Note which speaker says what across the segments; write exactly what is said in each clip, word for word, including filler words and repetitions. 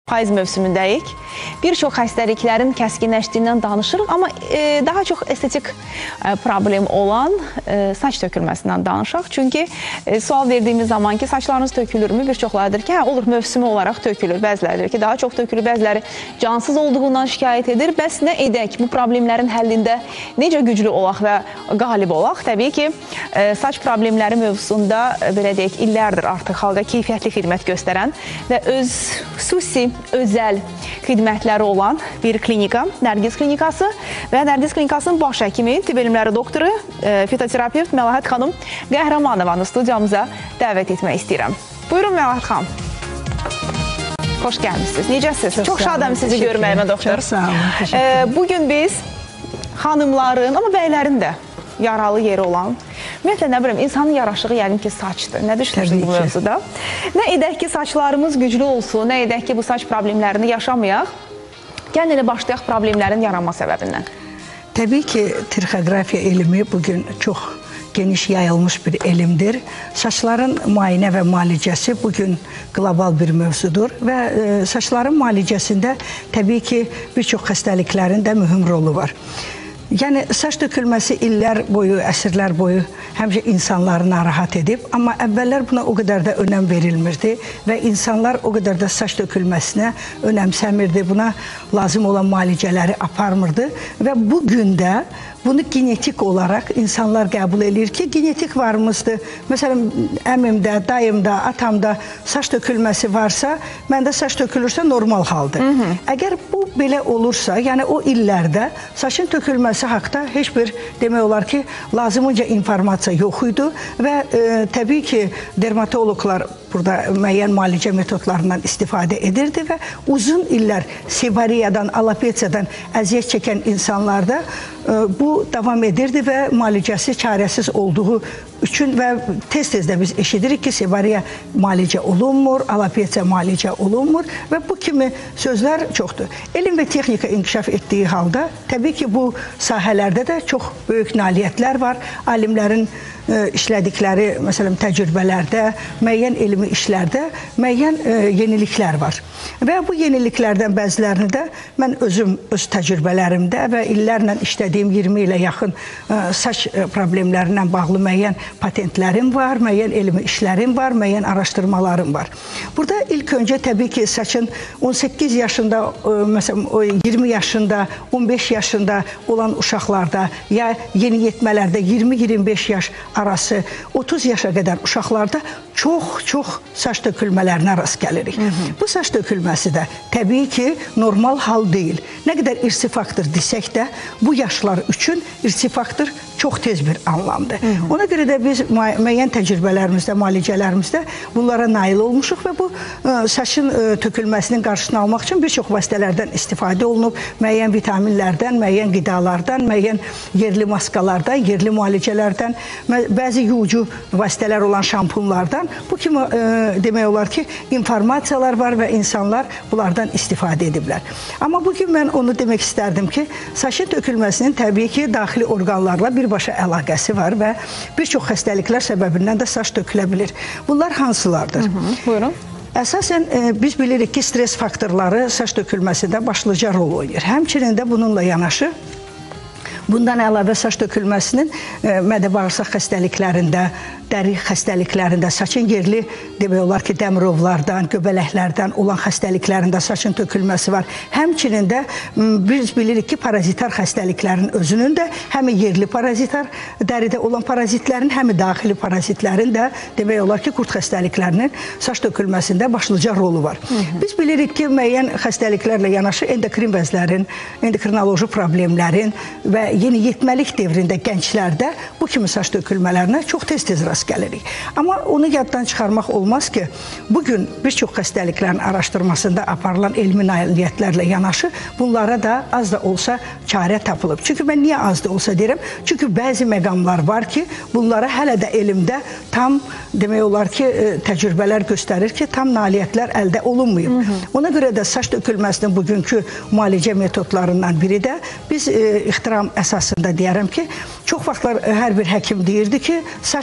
Speaker 1: Payız mövsümündəyik. Bir çox xəstəliklərin kəskinləşdiyindən danışırıq, amma e, daha çox estetik e, problem olan e, saç tökülməsindən danışaq. Çünki e, sual verdiyimiz zaman ki, saçlarınız tökülürmü? Bir çoxlardır ki, hə, olur, mövsümü olaraq tökülür. Bəziləridir ki, daha çox tökülür, bəziləri cansız olduğundan şikayət edir. Bəs nə edək? Bu problemlərin həllində necə güclü olaq və qalib olaq? Təbii ki, e, saç problemləri mövzusunda, e, belə deyək, illərdir artıq xalqa keyfiyyətli xidmət göstərən və öz xüsusi özəl xidmətləri olan bir klinika, Nərgiz klinikası və Nərgiz klinikasının baş həkimi, tibb elmləri doktoru, e, fitoterapevt Məlahət xanım Qəhrəmanovanı studiyamıza dəvət etmək istəyirəm. Buyurun Məlahət xanım. Xoş gəlmişsiniz. Necəsiniz? Çox, Çox şadam sizi görməyimə, doktor.
Speaker 2: Çox sağ olun.
Speaker 1: E, bugün biz xanımların, amma bəylərin də yaralı yeri olan, ümumiyyətlə, nə biləm, insanın yaraşığı yəqin ki, saçdır. Nə düşünürsünüz bu mövzuda? Nə edək ki, saçlarımız güclü olsun, nə edək ki, bu saç problemlərini yaşamayaq? Gəlin elə başlayaq problemlərin yaranma səbəbindən.
Speaker 2: Təbii ki, trixoqrafiya elmi bugün çox geniş yayılmış bir elmdir. Saçların müayinə və müalicəsi bugün qlobal bir mövzudur və e, saçların müalicəsində təbii ki, bir çox xəstəliklərin də mühüm rolu var. Yəni, saç tökülməsi illər boyu, əsrlər boyu həmişə insanları narahat edib, amma əvvəllər buna o qədər də önəm verilmirdi və insanlar o qədər də saç tökülməsinə önəmsəmirdi, buna lazım olan müalicələri aparmırdı və bugün də bunu genetik olaraq insanlar qəbul edir ki, genetik varımızdır. Məsələn, əmimdə, dayımda, atamda saç tökülməsi varsa, məndə saç tökülürsə normal haldır. Hı -hı. Əgər bu belə olursa, yəni o illərdə saçın tökülməsi haqda heç bir, demək olar ki, lazımınca informasiya yox idi və e, təbii ki, dermatologlar burada müəyyən müalicə metodlarından istifadə edirdi və uzun illər sevariyadan, alopesiyadan əziyyət çəkən insanlarda e, bu davam edirdi və müalicəsi çarəsiz olduğu üçün və tez-tez də biz eşidirik ki, sevariya müalicə olunmur, alopesiya müalicə olunmur və bu kimi sözlər çoxdur. Elm və texnika inkişaf etdiyi halda, təbii ki, bu sahələrdə də çox böyük nailiyyətlər var. Alimlərin e, işlədikləri, məsələn, təcrübələrdə, müəyyən elmi işlərdə müəyyən e, yeniliklər var. Və bu yeniliklərdən bəzilərini də mən özüm, öz təcrübələrimdə və illərlə işlədiyim iyirmi ilə yaxın e, saç problemlərindən bağlı müəyyən patentlərim var, müəyyən elmi işlərim var, müəyyən araşdırmalarım var. Burada ilk öncə təbii ki, saçın on səkkiz yaşında, məsələn, iyirmi yaşında, on beş yaşında olan uşaqlarda ya yeniyetmələrdə iyirmi iyirmi beş yaş arası, otuz yaşa qədər uşaqlarda çox-çox saç tökülmələrinə rast gəlirik. Hı -hı. Bu saç tökülməsi də təbii ki, normal hal deyil. Nə qədər irsi faktor desək də, bu yaşlar üçün irsi faktor çox tez bir anlamdır. Hı -hı. Ona görə də biz müəyyən təcrübələrimizdə, müalicələrimizdə bunlara nail olmuşuq və bu ə, saçın ə, tökülməsinin qarşısını almaq üçün bir çox vasitələrdən istifadə olunub, müəyyən vitaminlərdən, müəyyən qidalardan, müəyyən yerli maskalardan, yerli müalicələrdən, bəzi yuğucu vasitələr olan şampunlardan, bu kimi ə, demək olar ki, informasiyalar var və insanlar bunlardan istifadə ediblər. Amma bugün mən onu demək istərdim ki, saçın tökülməsinin təbii ki, daxili orqanlarla birbaşa əlaqəsi var və bir çox xəstəliklər səbəbindən də saç tökülə bilir. Bunlar hansılardır? Hı -hı. Buyurun. Əsasən e, biz bilirik ki, stres faktorları saç tökülməsində başlıca rol oynayır. Həmçinin də bununla yanaşı, bundan əlavə saç tökülməsinin e, mədə-bağırsaq xəstəliklərində, dəri xəstəliklərində, saçın yerli, demək olar ki, dəmirovlardan, göbələklərdən olan xəstəliklərində saçın tökülməsi var. Həmçinin də biz bilirik ki, parazitar xəstəliklərin özünün də həmi yerli parazitar, dəridə olan parazitlərin, həmi daxili parazitlərin də, demək olar ki, qurd xəstəliklərinin saç tökülməsində başlıca rolu var. Hı -hı. Biz bilirik ki, müəyyən xəstəliklərlə yanaşı endokrin vəzlərin, endokrinoloji problemlərin və yeniyetməlik devrində gənclərdə bu kimi saç tökülmələrinə çox tez-tez rast gəlirik. Amma onu yaddan çıxarmaq olmaz ki, bugün bir çox xəstəliklərin araşdırmasında aparılan elmi nailiyyətlərlə yanaşı bunlara da az da olsa çarə tapılıb. Çünki mən niyə az da olsa deyirəm? Çünki bəzi məqamlar var ki, bunlara hələ də elmdə tam, demək olar ki, təcrübələr göstərir ki, tam nailiyyətlər əldə olunmayıb. Hı -hı. Ona görə də saç tökülməsinin bugünkü müalicə metodlarından biri də biz e, ixtiram əsasında deyərəm ki, çox vaxtlar hər bir həkim deyirdi ki, saç əgər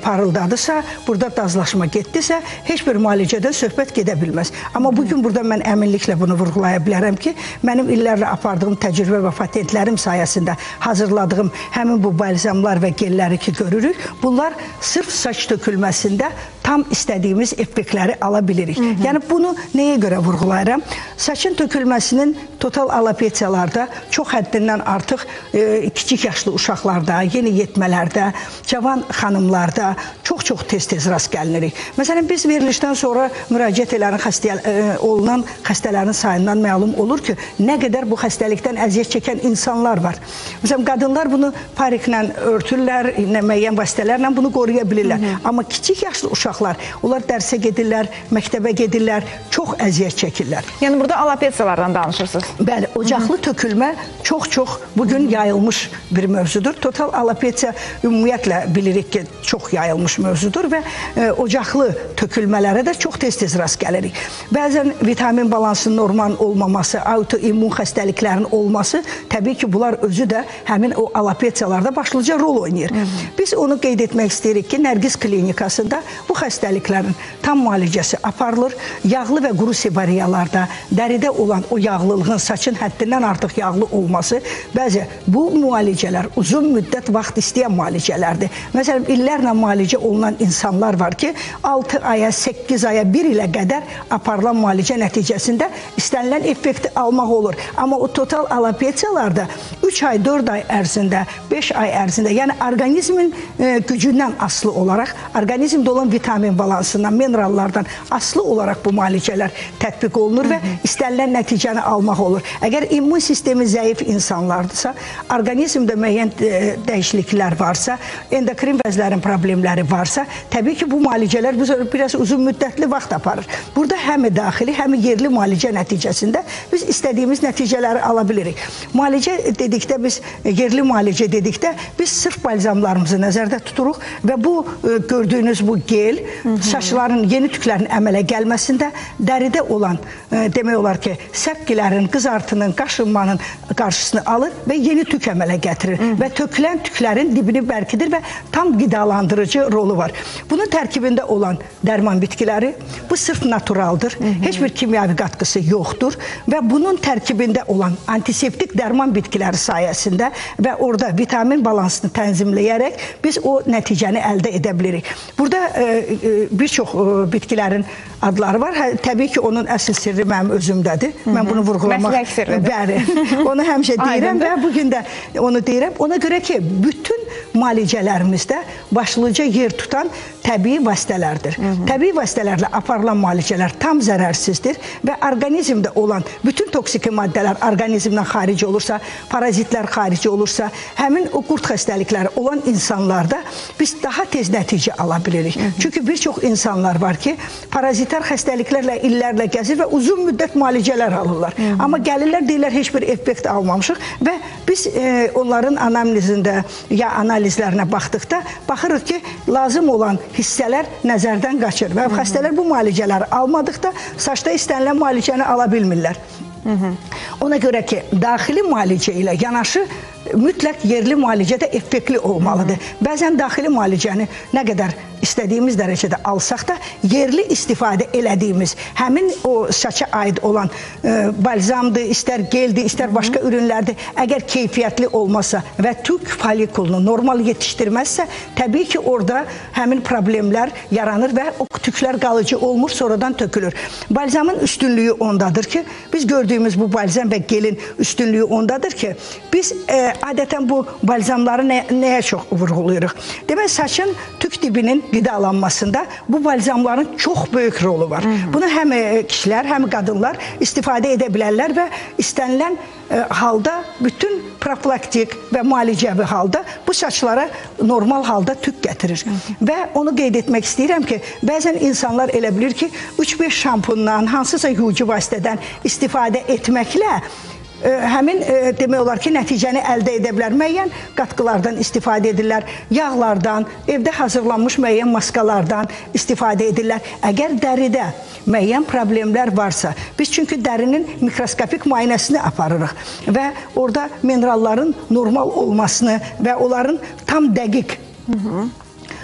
Speaker 2: parıldadısa, burada dazlaşma getdisə, heç bir müalicədən söhbət gedə bilməz. Amma bugün burada mən əminliklə bunu vurğulaya bilərəm ki, mənim illərlə apardığım təcrübə və patentlərim sayəsində hazırladığım həmin bu balzamlar və gelləri ki görürük, bunlar sırf saç tökülməsində tam istədiyimiz effektləri ala bilirik. Hı -hı. Yəni bunu nəyə görə vurğulayıram? Saçın tökülməsinin total alopesiyalarda çox həddindən artıq e, kiçik yaşlı uşaqlarda, yeni yetmələrdə, cavan xanımlarda çox-çox tez-tez rast gəlinirik. Məsələn, biz verilişdən sonra müraciət edən xəstə, e, olunan xəstələrin sayından məlum olur ki, nə qədər bu xəstəlikdən əziyyət çəkən insanlar var. Məsələn, qadınlar bunu pariklə örtürlər, müəyyən vasitələrlə bunu qoruya bilirlər. Hı -hı. Amma kiçik yaşlı uşaqlar, onlar dərsə gedirlər, məktəbə gedirlər, çox əziyyət çəkirlər.
Speaker 1: Yəni burada alopesiyalardan danışırsınız.
Speaker 2: Bəli, ocaqlı tökülmə çox-çox bugün yayılmış bir mövzudur. Total alopesiya ümumiyyətlə bilirik ki, çox yayılmış mövzudur və e, ocaqlı tökülmələrə də çox tez-tez rast gəlirik. Bəzən vitamin balansının normal olmaması, autoimmun xəstəliklərin olması, təbii ki, bunlar özü də həmin o alopesiyalarda başlıca rol oynayır. Hı -hı. Biz onu qeyd etmək istəyirik ki, Nərgiz klinikasında bu xəstəliklərin tam müalicəsi aparılır. Yağlı və quru sebariyalarda, dəridə olan o yağlılığın, saçın həddindən artıq yağlı olması, bəzi bu müalicələr uzun müddət vaxt istəyən müalicələrdir. Məsələn, illərlə müalicə olunan insanlar var ki, altı aya, səkkiz aya, bir ilə qədər aparılan müalicə nəticəsində istənilən effekti almaq olur. Amma o total alopesiyalarda üç ay, dörd ay ərzində, beş ay ərzində, yəni orqanizmin e, gücündən asılı olaraq, orqanizmdə olan vitamin balansından, minerallardan asılı olaraq bu müalicələr tətbiq olunur və istənilən nəticəni almaq olur. Əgər immun sistemi zəif insanlardırsa, orqanizmdə müəyyən dəyişikliklər varsa, endokrin vəzlərin problemləri varsa, təbii ki, bu müalicələr biraz uzun müddətli vaxt aparır. Burada həm daxili, həm yerli müalicə nəticəsində biz istədiyimiz nəticələri ala bilirik. Müalicə dedikdə, biz yerli müalicə dedikdə, biz sırf balzamlarımızı nəzərdə tuturuq və bu gördüyünüz bu gel, Hı -hı. saçların, yeni tüklərin əmələ gəlməsində dəridə olan, e, demək olar ki, səpkilərin, qızartının, qaşınmanın qarşısını alır və yeni tük əmələ gətirir. Hı -hı. Və tökülən tüklərin dibini bərkidir və tam qidalandırıcı rolu var. Bunun tərkibində olan dərman bitkiləri, bu sırf naturaldır. Hı -hı. Heç bir kimyavi qatqısı yoxdur və bunun tərkibində olan antiseptik dərman bitkiləri sayəsində və orada vitamin balansını tənzimləyərək biz o nəticəni əldə edə bilirik. Burada e, e, bir çox e, bitkilərin adları var. Hə, təbii ki, onun əsl sirri mənim özümdədir. Hı -hı. Mən bunu vurğulamaq...
Speaker 1: Məslək sirridir.
Speaker 2: Bəli. Onu həmişə deyirəm və bugün də onu deyirəm. Ona görə ki, bütün müalicələrimizdə başlıca yer tutan təbii vasitələrdir. Hı -hı. Təbii vasitələrlə aparılan müalicələr tam zərərsizdir və orqanizmdə olan bütün toksiki maddələr orqanizmdən xarici olursa, parazitlər xarici olursa, həmin o qurt xəstəlikləri olan insanlarda biz daha tez nəticə ala bilirik. Hı -hı. Çünki bir çox insanlar var ki, parazitar xəstəliklərlə illərlə gəzir və uzun müddət müalicələr alırlar. Hı -hı. Amma gəlirlər, deyirlər, heç bir effekt almamışıq və biz e, onların anamnezində ya analizlərinə baxdıqda baxırıq ki, lazım olan hissələr nəzərdən qaçır və Hı -hı. xəstələr bu müalicələri almadıqda saçda istənilən müalicəni ala bilmirlər. Hı -hı. Ona görə ki, daxili müalicə ilə yanaşı mütləq yerli müalicə də effektli olmalıdır. Hı -hı. Bəzən daxili müalicəni nə qədər istədiyimiz dərəcədə alsaq da yerli istifadə elədiyimiz həmin o saça aid olan e, balzamdır, istər geldir, istər başqa ürünlərdir. Əgər keyfiyyətli olmasa və tük folikulunu normal yetişdirməzsə, təbii ki, orada həmin problemlər yaranır və o tüklər qalıcı olmur, sonradan tökülür. Balzamın üstünlüyü ondadır ki, biz gördüyümüz bu balzam və gelin üstünlüyü ondadır ki, biz e, adətən bu balzamları nə, nəyə çox vurğuluyuruq? Demək, saçın tük dibinin qidalanmasında bu balzamların çox böyük rolu var. Hı -hı. Bunu həm kişilər, həm qadınlar istifadə edə bilərlər və istənilən e, halda bütün profilaktik və müalicəvi halda bu saçlara normal halda tük gətirir. Hı -hı. Və onu qeyd etmək istəyirəm ki, bəzən insanlar elə bilir ki, üç beş şampundan, hansısa yuyucu vasitədən istifadə etməklə həmin e, demək olar ki, nəticəni əldə edə bilər. Müəyyən qatqılardan istifadə edirlər, yağlardan, evdə hazırlanmış müəyyən maskalardan istifadə edirlər. Əgər dəridə müəyyən problemlər varsa, biz çünki dərinin mikroskopik müayinəsini aparırıq və orada mineralların normal olmasını və onların tam dəqiq Hı -hı.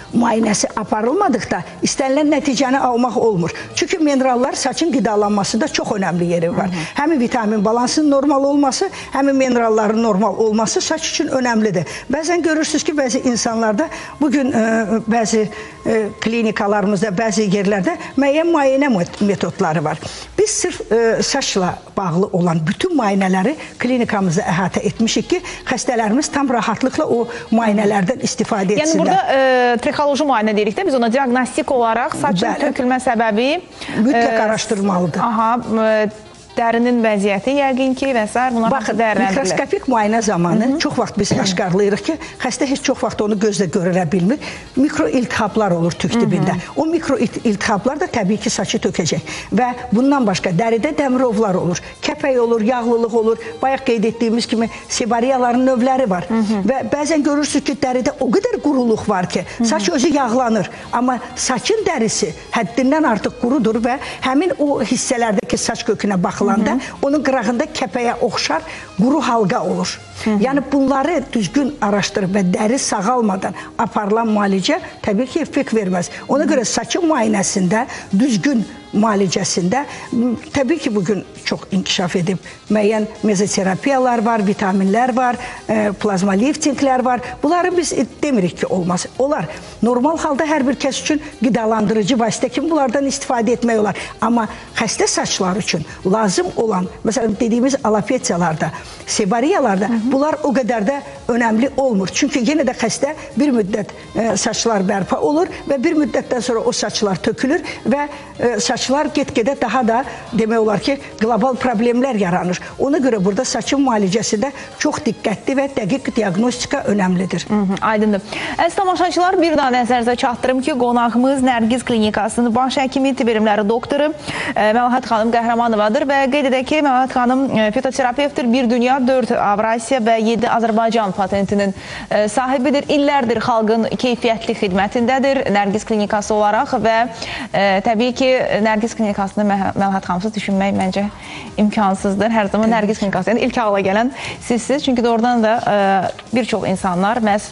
Speaker 2: müayinəsi aparılmadıqda istənilən nəticəni almaq olmur. Çünki minerallar saçın qidalanmasında çox önəmli yeri var. Hı -hı. Həmin vitamin balansının normal olması, həmin mineralların normal olması saç üçün önəmlidir. Bəzən görürsünüz ki, bəzi insanlarda bugün e, bəzi e, klinikalarımızda, bəzi yerlərdə müəyyən müayinə metodları var. Biz sırf e, saçla bağlı olan bütün müayinələri klinikamızda əhatə etmişik ki, xəstələrimiz tam rahatlıqla o müayinələrdən istifadə etsinlər.
Speaker 1: Yəni burada e, trixoloji müayinə deyirik də, biz ona diaqnostik olaraq saçın Bəli. tökülmə səbəbi
Speaker 2: mütləq e, araşdırmalıdır.
Speaker 1: Aha, e, dərinin vəziyyəti yəqin ki və s. bunlar
Speaker 2: Baxın, mikroskopik müayinə zamanı Hı -hı. çox vaxt biz aşkarlayırıq ki, xəstə heç çox vaxt onu gözlə görə bilmir. Mikro iltihaplar olur tük dibində. Hı -hı. O mikro iltihaplar da təbii ki saçı tökəcək. Və bundan başqa dəridə dəmirovlar olur. Kəpək olur, yağlılıq olur. Bayaq qeyd etdiyimiz kimi sebariyaların növləri var. Hı -hı. Və bəzən görürsünüz ki, dəridə o qədər quruluq var ki, saç Hı -hı. özü yağlanır. Amma saçın dərisi həddindən artıq qurudur və həmin o hissələrdəki saç kökünə baxılır. Hı -hı. Onun qırağında kəpəyə oxşar quru halqa olur. Hı -hı. Yəni bunları düzgün araşdırıb və dəri sağalmadan aparılan müalicə təbii ki effekt verməz. Ona Hı -hı. görə saçın müayinəsində, düzgün müalicəsində təbii ki bugün çox inkişaf edib müəyyən mezoterapiyalar var, vitaminlər var, e, plazma liftinglər var. Bunları biz demirik ki olmaz. Olar. Normal halda hər bir kəs üçün qidalandırıcı vasitə kimi bunlardan istifadə etmək olar. Amma xəstə saçlar üçün lazım olan, məsələn dediyimiz alopesiyalarda, sebariyalarda Hı -hı. bunlar o qədər də önəmli olmur. Çünki yenə də xəstə bir müddət e, saçlar bərpa olur və bir müddətdən sonra o saçlar tökülür və e, saçlar get-gedə daha da demək olar ki, qlobal problemlər yaranır. Ona görə burada saçın müalicəsində çox diqqətli və dəqiq diaqnostika önəmlidir.
Speaker 1: Hı -hı, aydındır. Əziz tamaşaçılar, bir daha nəzərinizə çatdırım ki, qonağımız Nərgiz Klinikasının baş həkimi, tibb elmləri doktoru e, Məlahət xanım Qəhrəmanovadır və qeyd edək ki, Məlahət xanım e, fitoterapevtdir, bir dünya, dörd Avrasiya və yeddi Azərbaycan patentinin e, sahibidir. İllərdir xalqın keyfiyyətli xidmətindədir Nərgiz Klinikası olaraq və e, təbii ki, Nərgiz Klinikasını Məlahət xanımsız düşünmək məncə imkansızdır. Hər zaman Nərgiz Klinikası, yəni ilk ağla gələn sizsiz. Çünki doğrudan da e, bir çox insanlar məhz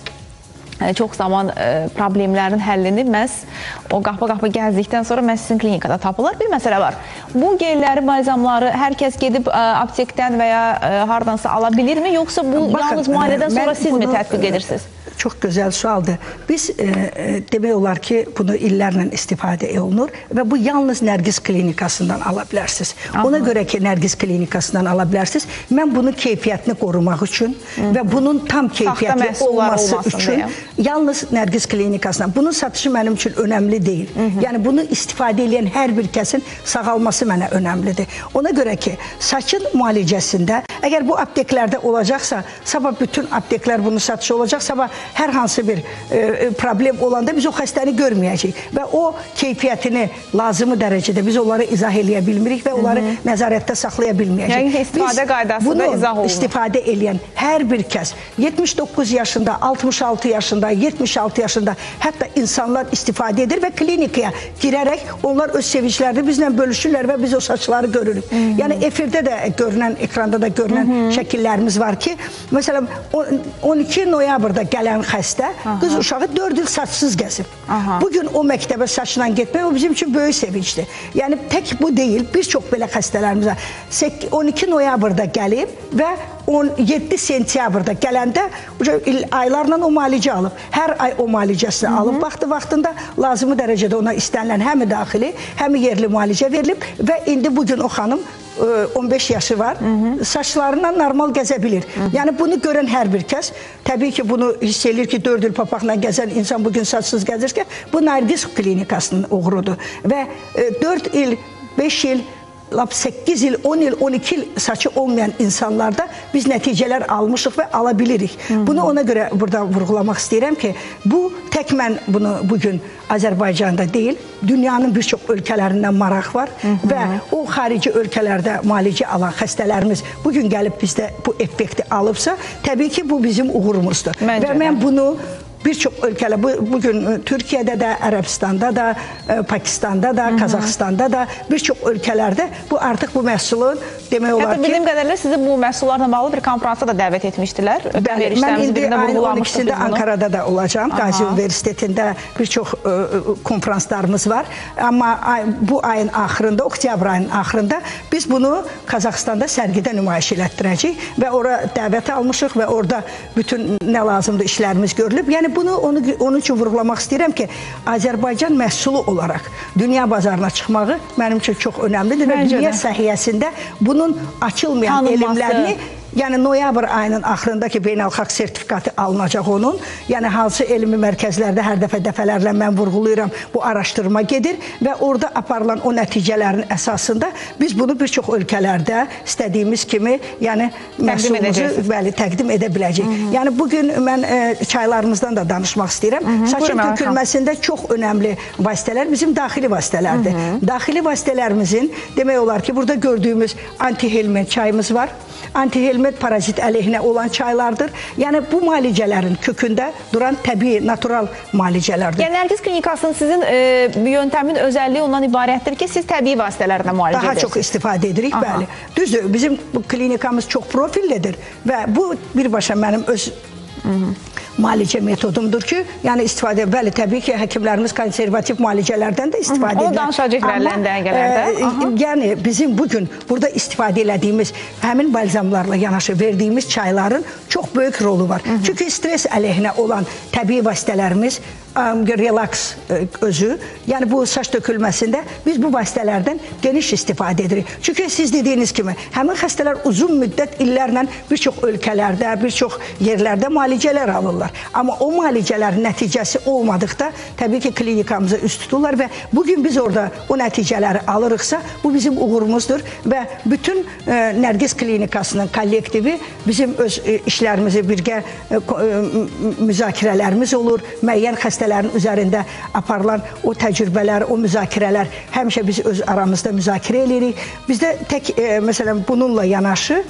Speaker 1: e, çox zaman e, problemlərin həllini məhz o qapı-qapı gəzdikdən sonra məhz sizin klinikada tapırlar. Bir məsələ var. Bu gelləri, balzamları hər kəs gedib e, aptekdən və ya e, hardansa ala bilirmi? Yoxsa bu Baxın, yalnız müayinədən sonra siz mi tətbiq edirsiniz?
Speaker 2: Çox gözəl sualdır. Biz e, demək olar ki, bunu illərlə istifadə olunur və bu yalnız Nərgiz Klinikasından ala bilərsiniz. Aha. Ona görə ki, Nərgiz Klinikasından ala bilərsiniz. Mən bunun keyfiyyətini qorumaq üçün Hı. və bunun tam keyfiyyətli olması üçün deyə. yalnız Nərgiz Klinikasından. Bunun satışı mənim üçün önəmli deyil. Hı -hı. Yəni bunu istifadə edən hər bir kəsin sağalması mənə önəmlidir. Ona görə ki, saçın müalicəsində əgər bu apteklərdə olacaqsa, sabah bütün apteklər bunu satışı olacaq, sabah hər hansı bir e, problem olanda biz o xəstəni görməyəcəyik və o keyfiyyətini lazımı dərəcədə biz onları izah eləyə bilmirik və onları Hı -hı. nəzarətdə saxlaya bilməyəcəyik.
Speaker 1: Yəni istifadə qaydasında izah olunur.
Speaker 2: Bunu istifadə eləyən hər bir kəs yetmiş doqquz yaşında, altmış altı yaşında, yetmiş altı yaşında hətta insanlar istifadə edir və klinikaya girərək onlar öz sevinclərini bizlə bölüşürlər və biz o saçları görürük. Hı -hı. Yəni efirdə də görünən, ekranda da görünən Hı -hı. şəkillərimiz var ki, məsələn on iki noyabrda gələn xəstə, Aha. qız uşağı dörd il saçsız gəzib. Aha. Bugün o məktəbə saçla getmək o bizim üçün böyük sevincdir. Yəni tək bu deyil, bir çox belə xəstələrimiz var. on iki noyabrda gəlib və on yeddi sentyabrda gələndə aylarla o müalicə alıb. Hər ay o müalicəsini alıb. Vaxtı vaxtında lazımı dərəcədə ona istənilən həm daxili, həm yerli müalicə verilib və indi bugün o xanım on beş yaşı var, Hı -hı. saçlarından normal gəzə bilir. Hı -hı. Yəni bunu görən hər bir kəs, təbii ki bunu hiss edir ki, dörd il papaqla gəzən insan bugün saçsız gəzirkən, bu Nərgiz Klinikasının uğurudur. Və e, dörd il, beş il, səkkiz il, on il, on iki il saçı olmayan insanlarda biz nəticələr almışıq və ala bilirik. Hı -hı. Bunu ona görə burada vurğulamaq istəyirəm ki, bu tək mən bunu bugün Azərbaycanda deyil, dünyanın bir çox ölkələrindən maraq var Hı -hı. və o xarici ölkələrdə müalicə alan xəstələrimiz bugün gəlib bizdə bu effekti alıbsa, təbii ki bu bizim uğurumuzdur. Məncə və mən bunu bir çox ölkələr, bu, bugün Türkiyədə də, Ərəbistanda da, Pakistanda da, Qazaxıstanda da, bir çox ölkələrdə bu artıq bu məhsulun demək olar ki...
Speaker 1: Hətta bildiyim qədərlə sizi bu məhsullarla bağlı bir konferansa da dəvət etmişdilər.
Speaker 2: Bəli, mən indi ayın on ikisində Ankarada da olacağım. Qazi Universitetində bir çox ə, konferanslarımız var. Amma ay, bu ayın axırında, oktyabr ayının axırında biz bunu Qazaxıstanda sərgidə nümayiş elətdirəcəyik və ora dəvət almışıq və orada bütün nə lazımdır işlərimiz görülüb. Yəni bunu onu, onun üçün vurğulamaq istəyirəm ki, Azərbaycan məhsulu olaraq dünya bazarına çıxmağı mənim üçün çox önəmlidir və dünya səhiyyəsində bunun açılmayan elmlərini, yəni noyabr ayının axırında ki, beynəlxalq sertifikatı alınacaq onun, yəni hansı elmi mərkəzlərdə hər dəfə dəfələrlə mən vurğulayıram, bu araşdırma gedir və orada aparılan o nəticələrin əsasında biz bunu bir çox ölkələrdə istədiyimiz kimi, yəni məhsulumuzu bəli, təqdim edə biləcəyik. Yəni bugün mən e, çaylarımızdan da danışmaq istəyirəm. Hı -hı. Saçın tökülməsində çox önəmli vasitələr bizim daxili vasitələrdir. Hı -hı. Daxili vasitələrimizin demək olar ki, burada gördüyümüz antihelmint çayımız var. Antihelmint parazit əleyhinə olan çaylardır. Yəni bu müalicələrin kökündə duran təbii, natural müalicələrdir.
Speaker 1: Yəni Nərgiz klinikasının sizin e, yöntəmin özəlliyi ondan ibarətdir ki, siz təbii vasitələrlə müalicə
Speaker 2: Daha edirsiniz. Çox istifadə edirik, Aha. bəli. Düzdür, bizim bu klinikamız çox profillidir və bu birbaşa mənim öz Hı -hı. müalicə metodumdur ki, yəni istifadə, bəli, təbii ki, həkimlərimiz konservativ müalicələrdən də istifadə edir.
Speaker 1: O danışacaq irəliləyən dəqiqələrdə.
Speaker 2: E, yəni bizim bugün burada istifadə elədiyimiz həmin balzamlarla yanaşı verdiyimiz çayların çox böyük rolu var. Hı -hı. Çünki stres əleyhinə olan təbii vasitələrimiz, relaks özü, yəni bu saç tökülməsində biz bu vasitələrdən geniş istifadə edirik. Çünki siz dediyiniz kimi, həmin xəstələr uzun müddət illərlə bir çox ölkələrdə, bir çox yerlərdə müalicələr alırlar. Amma o müalicələrin nəticəsi olmadıqda, təbii ki, klinikamıza üst tuturlar və bugün biz orada o nəticələri alırıqsa, bu bizim uğurumuzdur və bütün e, Nərgiz klinikasının kollektivi bizim öz e, işlərimizi birgə e, e, müzakirələrimiz olur, müəyyən xəstələrin üzərində aparılan o təcrübələr, o müzakirələr həmişə biz öz aramızda müzakirə edirik. Bizdə tək, e, məsələn, bununla yanaşı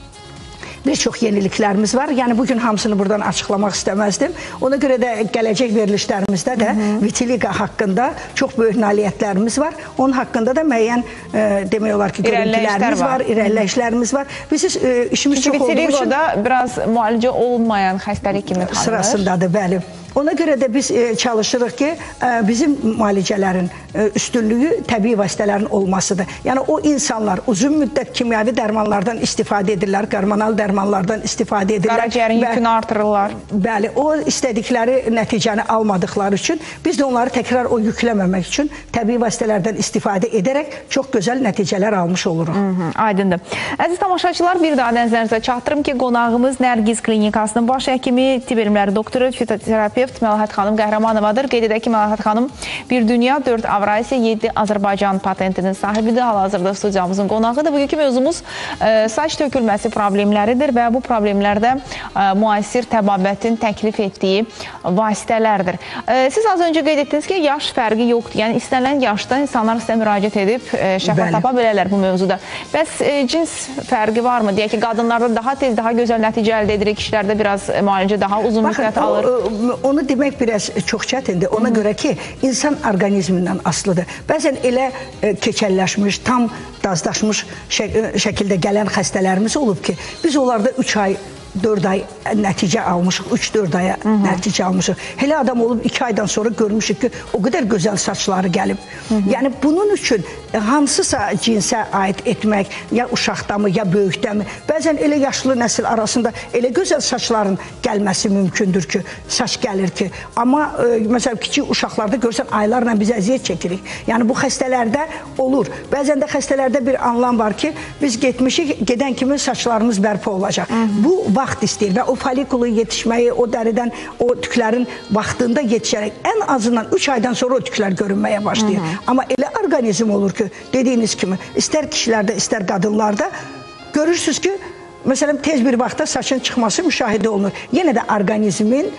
Speaker 2: bir çox yeniliklərimiz var. Yəni bugün hamısını buradan açıqlamaq istəməzdim. Ona görə də gələcək verilişlərimizdə də Hı -hı. vitiligo haqqında çox böyük nailiyyətlərimiz var. Onun haqqında da müəyyən e, demək olar ki, görüntülərimiz var, irəliləyişlərimiz var. Biz e, işimiz
Speaker 1: Çünki
Speaker 2: çox olduğu üçün
Speaker 1: vitiligoda biraz müalicə olunmayan xəstəlik kimi tanınır.
Speaker 2: Sırasındadır, bəli. Ona görə də biz e, çalışırıq ki, e, bizim müalicələrin e, üstünlüyü təbii vasitələrin olmasıdır. Yəni o insanlar uzun müddət kimyəvi dərmanlardan istifadə edirlər, hormonal dərmanlardan istifadə edirlər.
Speaker 1: Qaraciyərin yükünü artırırlar.
Speaker 2: Bəli, o istədikləri nəticəni almadıqları üçün biz də onları təkrar o yükləməmək üçün təbii vasitələrdən istifadə edərək çox gözəl nəticələr almış oluruq. Hı
Speaker 1: -hı, aydındır. Əziz tamaşaçılar, bir daha nəzərinizə çatdırım ki, qonağımız Nərgiz klinikasının baş həkimi, tibb elmləri doktoru, fitoterapiya Məlahət xanım Qəhrəmanovadır. Qeyd edək ki, Məlahət xanım bir dünya, dörd Avrasiya, yeddi Azərbaycan patentinin sahibidir. Hal-hazırda studiyamızın qonağıdır. Bugünkü mövzumuz e, saç tökülməsi problemləridir və bu problemlərdə e, müasir təbabətin təklif etdiyi vasitələrdir. E, siz az öncə qeyd etdiniz ki, yaş fərqi yoxdur. Yəni istənilən yaşda insanlar sizə müraciət edib e, şəfa tapa bilərlər bu mövzuda. Bəs e, cins fərqi varmı? Deyək ki, qadınlarda daha tez, daha gözəl nəticə əldə edirik, kişilərdə biraz müalicə daha uzun müddət alır.
Speaker 2: O, onu demək biraz çox çətindir. Ona Hı -hı. görə ki, insan orqanizmindən asılıdır. Bəzən elə e, keçəlləşmiş, tam dazdaşmış şək şəkildə gələn xəstələrimiz olub ki, biz onlarda üç ay, dörd ay nəticə almışıq, üç dörd aya Hı -hı. nəticə almışıq. Elə adam olub iki aydan sonra görmüşük ki, o qədər gözəl saçları gəlib. Hı -hı. Yəni bunun üçün hansısa cinsə aid etmək, ya uşaqdamı, ya böyükdəmi, bəzən elə yaşlı nəsil arasında elə gözəl saçların gəlməsi mümkündür ki, saç gəlir ki, amma e, məsələn, kiçik uşaqlarda görsən aylarla biz əziyyət çəkirik. Yəni bu xəstələrdə olur. Bəzən də xəstələrdə bir anlam var ki, biz getmişik, gedən kimi saçlarımız bərpa olacaq. Hı -hı. Bu vaxt istəyir və o folikulu yetişməyi, o dəridən, o tüklərin vaxtında yetişərək ən azından üç aydan sonra o tüklər görünməyə başlayır. Hı -hı. Amma elə orqanizm olur ki, dediyiniz kimi, istər kişilərdə, istər qadınlarda görürsünüz ki, məsələn, tez bir vaxtda saçın çıxması müşahidə olunur. Yenə də orqanizmin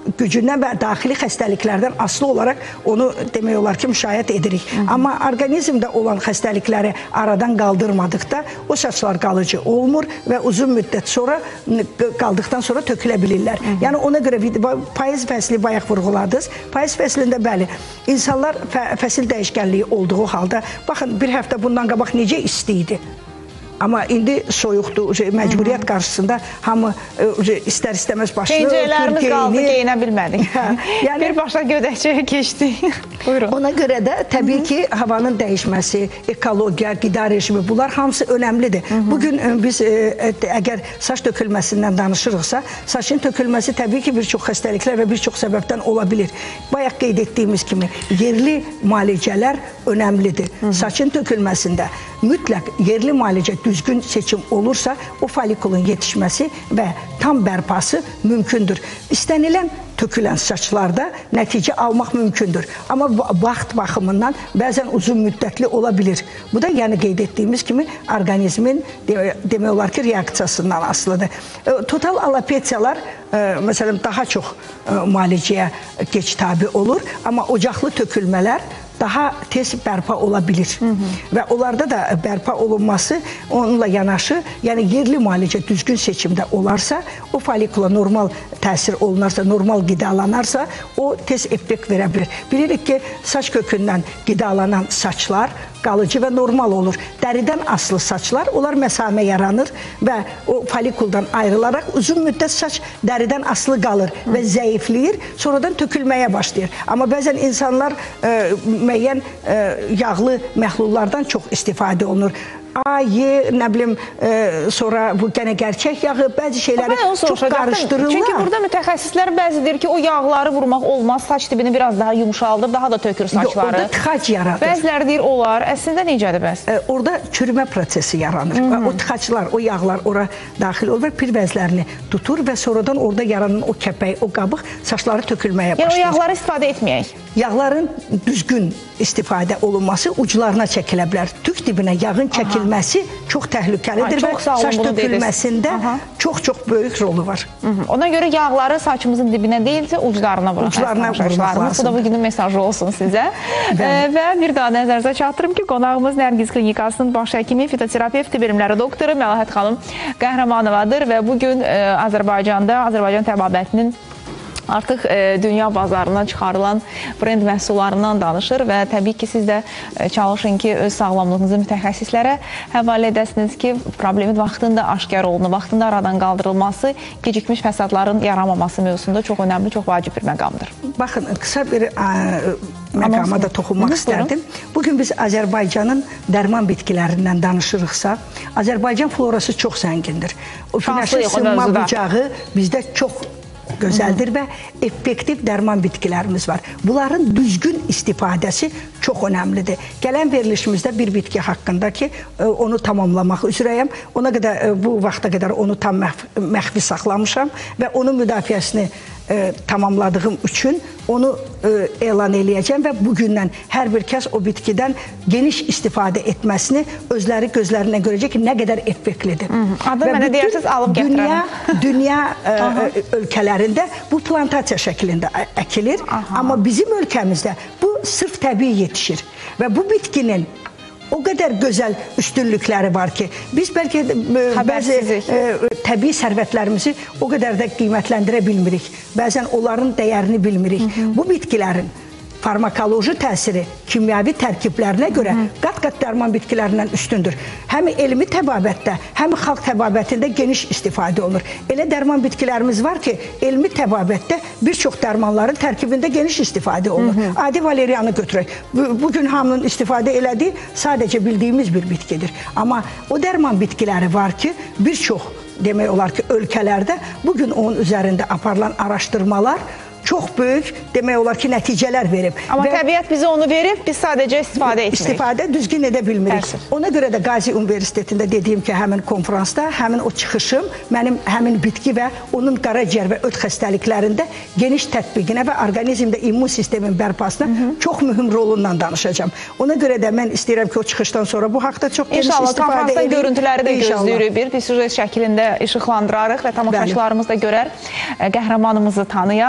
Speaker 2: gücündən və daxili xəstəliklərdən asılı olaraq onu demək olar ki, müşahidə edirik. Hı -hı. Amma orqanizmdə olan xəstəlikləri aradan qaldırmadıqda o saçlar qalıcı olmur və uzun müddət sonra qaldıqdan sonra tökülə bilirlər. Hı -hı. Yəni ona görə payız fəsli bayaq vurğuladınız. Payız fəslində bəli, insanlar fə fəsil dəyişkənliyi olduğu halda, baxın bir həftə bundan qabaq necə isti idi. Amma indi soyuqdur, məcburiyyət qarşısında hamı istər-istəməz başlıyor.
Speaker 1: Geyəcəklərimiz qaldı, geyinə bilmədik.
Speaker 2: Yəni,
Speaker 1: birbaşa gödəkçəyə keçdik. Buyurun.
Speaker 2: Ona görə də təbii ki, havanın dəyişməsi, ekologiya, qida rejimi, bunlar hamısı önəmlidir. Hı -hı. Bugün biz əgər saç tökülməsindən danışırıqsa, saçın tökülməsi təbii ki, bir çox xəstəliklər və bir çox səbəbdən ola bilir. Bayaq qeyd etdiyimiz kimi, yerli müalicələr önəmlidir. Hı -hı. Saçın tökülməsində mütləq yerli müalicə düzgün seçim olursa, o folikulun yetişməsi və tam bərpası mümkündür. İstənilən tökülən saçlarda nəticə almaq mümkündür. Amma vaxt baxımından bəzən uzun müddətli ola bilir. Bu da yəni qeyd etdiyimiz kimi orqanizmin demək olar ki, reaksiyasından asılıdır. Total alopesiyalar məsələn daha çox müalicəyə geç tabi olur, amma ocaqlı tökülmələr daha tez bərpa ola bilir. Hı -hı. Və onlarda da bərpa olunması onunla yanaşı, yəni yerli müalicə düzgün seçimdə olarsa, o folikula normal təsir olunarsa, normal qidalanarsa, o tez effekt verə bilir. Bilirik ki, saç kökündən qidalanan saçlar qalıcı və normal olur. Dəridən asılı saçlar, onlar məsamə yaranır və o folikuldan ayrılaraq uzun müddət saç dəridən asılı qalır Hı. və zəifləyir, sonradan tökülməyə başlayır. Amma bəzən insanlar e, müəyyən e, yağlı məhlullardan çox istifadə olunur. A, Y, nə bilim, e, sonra bu gənə gerçək yağı, bəzi şeyləri çox qarışdırırlar.
Speaker 1: Çünki burada mütəxəssislər bəzi deyir ki, o yağları vurmaq olmaz, saç dibini biraz daha yumuşaldır, daha da tökür saçları. Yox,
Speaker 2: orada tıxac yaradır.
Speaker 1: Bəziləri deyir, olar. Əslində necədir bəs?
Speaker 2: E, orada çürümə prosesi yaranır. Hı -hı. O tıxaclar, o yağlar ora daxil olur, pir vəzlərini tutur və sonradan orada yaranan o kəpək, o qabıq saçları tökülməyə başlayır.
Speaker 1: Yəni o yağları istifadə etməyək?
Speaker 2: Yağların düzgün istifadə olunması uclarına çəkilə bilər. Tük dibinə yağın çəkilməsi Aha. çox təhlükəlidir
Speaker 1: ha,
Speaker 2: və saç tökülməsində çox-çox böyük rolu var.
Speaker 1: Hı -hı. Ona görə yağları saçımızın dibinə deyilsə uclarına vuraq.
Speaker 2: Uclarına vurmaq lazım.
Speaker 1: Bu da bugünün mesajı olsun sizə. e, və bir daha nəzərinizə çatdırım ki, qonağımız Nərgiz Klinikasının baş həkimi, fitoterapevt, tibb elmləri doktoru Məlahət xanım Qəhrəmanovadır və bugün e, Azərbaycanda, Azərbaycan təbabətinin artıq e, dünya bazarına çıxarılan brend məhsullarından danışır və təbii ki, siz də e, çalışın ki, öz sağlamlığınızı mütəxəssislərə həvalə edəsiniz ki, problemin vaxtında aşkar olunur, vaxtında aradan qaldırılması, gecikmiş fəsadların yaranmaması mövzusunda çox önəmli, çox vacib bir məqamdır.
Speaker 2: Baxın, qısa bir ə, məqama da toxunmaq istərdim. Bugün biz Azərbaycanın dərman bitkilərindən danışırıqsa, Azərbaycan florası çox zəngindir. O günəşin sınma bucağı bizdə çox gözəldir və effektiv dərman bitkilərimiz var. Bunların düzgün istifadəsi çox önəmlidir. Gələn verilişimizdə bir bitki haqqında ki, onu tamamlamaq üzrəyəm. Ona qədər, bu vaxta qədər onu tam məxfi saxlamışam və onun müdafiəsini E, tamamladığım üçün onu e, elan eləyəcəm və bugündən hər bir kəs o bitkidən geniş istifadə etməsini özləri gözlərinə görəcək ki, nə qədər effektlidir.
Speaker 1: Adı mənə deyirsiniz, alıb gətirəm.
Speaker 2: Dünya, dünya e, ölkələrində bu plantasiya şəklində əkilir, Aha. amma bizim ölkəmizdə bu sırf təbii yetişir və bu bitkinin o qədər gözəl üstünlükləri var ki, biz bəlkə e, bəzi e, təbii sərvətlərimizi o qədər də qiymətləndirə bilmirik. Bəzən onların dəyərini bilmirik. Hı -hı. Bu bitkilərin farmakoloji təsiri kimyəvi tərkiblərinə görə qat-qat dərman bitkilərindən üstündür. Həm elmi təbabətdə, həm xalq təbabətində geniş istifadə olunur. Elə dərman bitkilərimiz var ki, elmi təbabətdə bir çox dərmanların tərkibində geniş istifadə olunur. Hı -hı. Adi valeriyanı götürək. Bugün hamının istifadə elədiyi sadəcə bildiyimiz bir bitkidir. Amma o dərman bitkiləri var ki, bir çox demək olar ki, ölkələrdə bugün onun üzərində aparılan araşdırmalar çox böyük, demək olar ki, nəticələr verib.
Speaker 1: Amma və təbiət bizə onu verib, biz sadəcə istifadə etmirik.
Speaker 2: İstifadə düzgün edə bilmirik. Tərsif. Ona görə də Qazi Universitetində dediyim ki, həmin konferansda, həmin o çıxışım mənim həmin bitki və onun qaraciyər və öd xəstəliklərində geniş tətbiqinə və orqanizmdə immun sistemin bərpasına Hı -hı. çox mühüm rolundan danışacağam. Ona görə də mən istəyirəm ki, o çıxışdan sonra bu haqda çox geniş
Speaker 1: İnşallah,
Speaker 2: istifadə edin.
Speaker 1: İnşallah, görüntüləri də gözləyirik bir, bir süjet şəklində işıqlandırarıq və tamaşaçılarımız da görər, qəhrəmanımızı tanıyar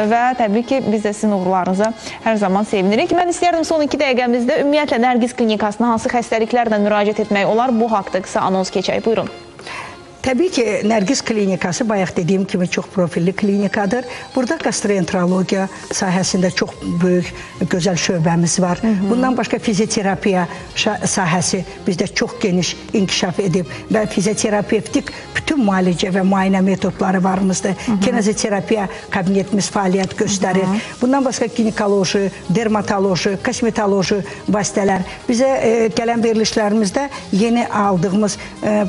Speaker 1: və təbii ki, biz də sizin uğurlarınıza hər zaman sevinirik. Mən istəyərdim son iki dəqiqəmizdə ümumiyyətlə Nərgiz klinikasına hansı xəstəliklərlə müraciət etmək olar? Bu haqda qısa anons keçək. Buyurun.
Speaker 2: Təbii ki, Nərgiz klinikası bayaq dediyim kimi çox profilli klinikadır. Burada gastroenterologiya sahəsində çox böyük, gözəl şöbəmiz var. Hı -hı. Bundan başqa fizioterapiya sahəsi bizdə çox geniş inkişaf edib və fizioterapevtik bütün müalicə və müayinə metodları varımızdır. Kineziterapiya kabinetimiz fəaliyyət göstərir. Hı -hı. Bundan başqa ginekoloji, dermatoloji, kosmetoloji vasitələr. Bizə e, gələn verilişlərimizdə yeni aldığımız e,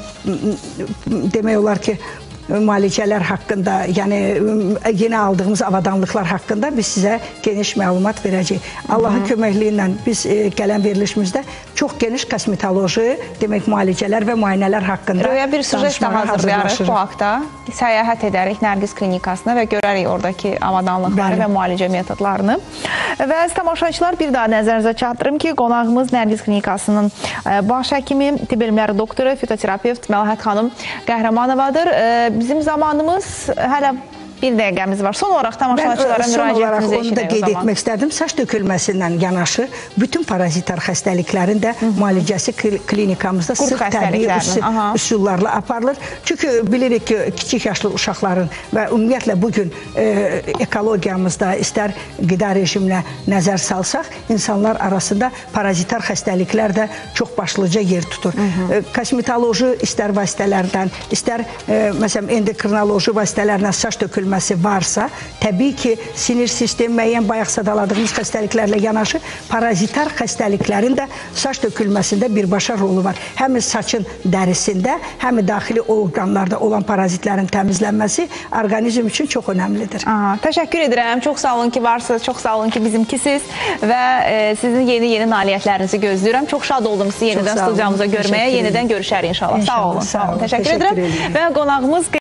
Speaker 2: demək olar ki, müalicələr haqqında, yəni yeni aldığımız avadanlıqlar haqqında biz sizə geniş məlumat verəcəyik. Allahın köməkliyi ilə biz e, gələn verilişimizdə çox geniş kosmetoloji, demək müalicələr və müayinələr haqqında
Speaker 1: Röya bir sujet daha hazırlayarıq bu haqda. Səyahət edərik Nərgiz klinikasına və görərik oradakı avadanlıqları Bəli. və müalicə metodlarını. Və tamaşaçılar, bir daha nəzərinizə çatdırım ki, qonağımız Nərgiz klinikasının baş həkimi, tibb elmləri doktoru, fitoterapevt Məlahət xanım Qəhrəmanovadır. Bizim zamanımız hələ bir dəqiqəmiz var. Son olaraq tamaşaçılara müraciətinizi
Speaker 2: onu da qeyd etmək istərdim. Saç dökülməsindən yanaşı bütün parazitar xəstəliklərin də müalicəsi klinikamızda sıx təbii üsullarla aparılır. Çünki bilirik ki, kiçik yaşlı uşaqların və ümumiyyətlə bugün e, ekologiyamızda istər qida rejiminə nəzər salsaq, insanlar arasında parazitar xəstəliklər də çox başlıca yer tutur. E, kosmetoloji istər vasitələrdən, istər e, məsələn endokrinoloji vasitələrlə saç dökülməsi varsa, təbii ki, sinir sistemi müəyyən bayaq sadaladığımız xəstəliklərlə yanaşı parazitar xəstəliklərin də saç dökülməsində birbaşa rolu var. Həm saçın dərisində, həm daxili orqanlarda olan parazitlərin təmizlənməsi orqanizm üçün çox önəmlidir.
Speaker 1: Aha, təşəkkür edirəm. Çox sağ olun ki, varsınız. Çox sağ olun ki, bizimkisiz və e, sizin yeni-yeni nailiyyətlərinizi gözləyirəm. Çox şad oldum sizi yenidən studiyamıza görməyə. Yenidən görüşərik inşallah. Sağ olun. Sağ olun. Təşəkkür edirəm. Və qonağımız